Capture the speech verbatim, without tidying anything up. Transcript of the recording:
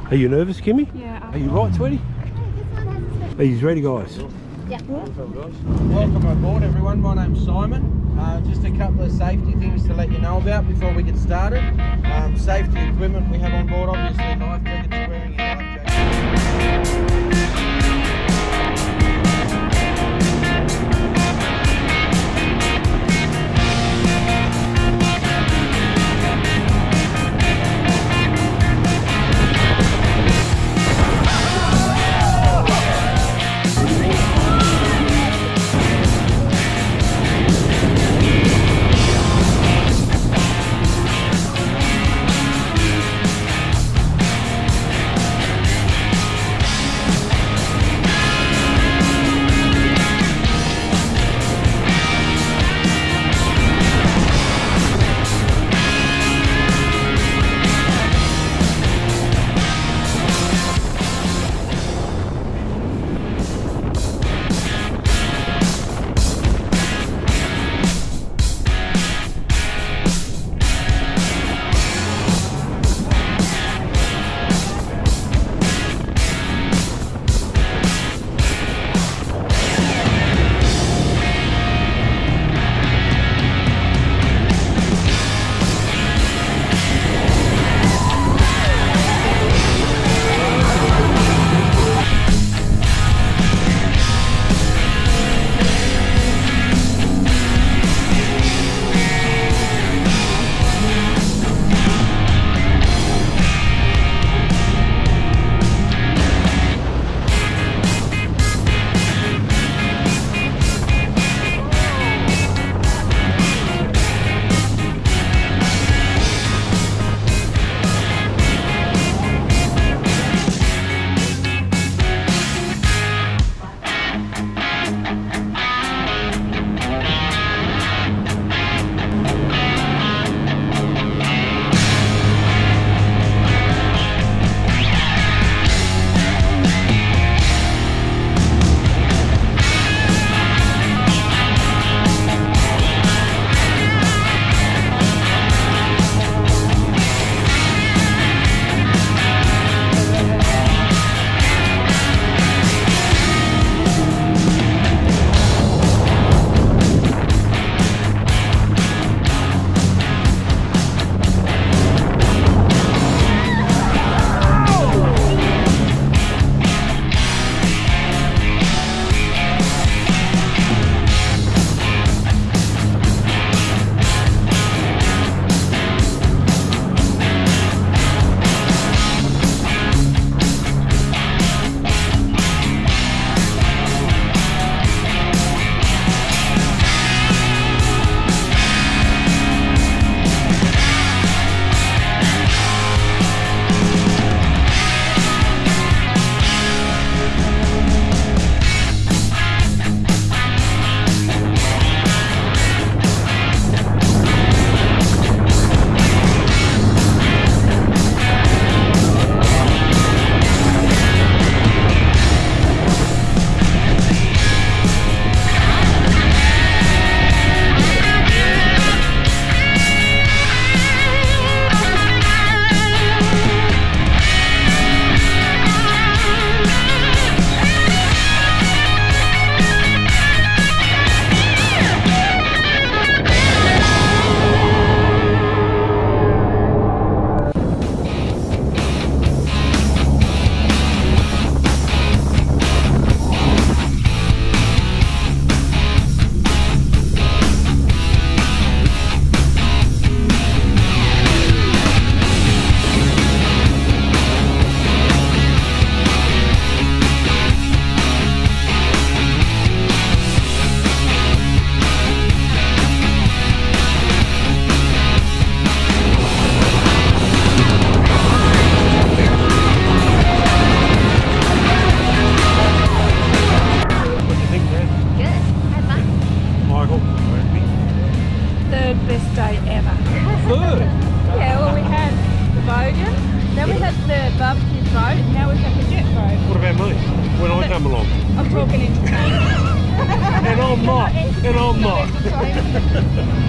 Are you nervous, Kimmy? Yeah. Are you right, sweetie? Are you ready, guys? Yeah. Welcome aboard, everyone. My name's Simon. Uh, just a couple of safety things to let you know about before we get started. Um, safety equipment we have on board, obviously life jackets, wearing your life jacket. come along. I'm talking into And I'm not. And I'm not.